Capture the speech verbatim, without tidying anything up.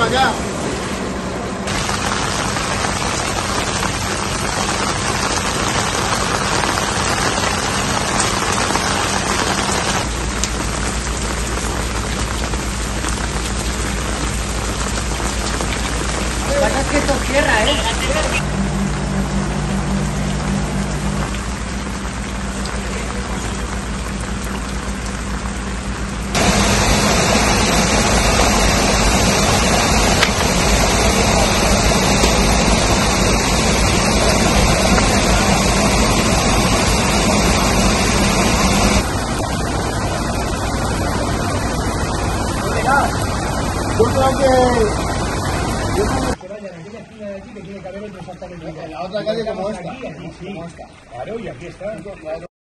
para allá. Pasa que esto cierra, ¿eh? Yo creo que... Que vayan a aquella esquina de aquí que tiene que haber otro exactamente igual. En la otra calle como esta. Aquí, aquí, sí. Claro, y aquí está.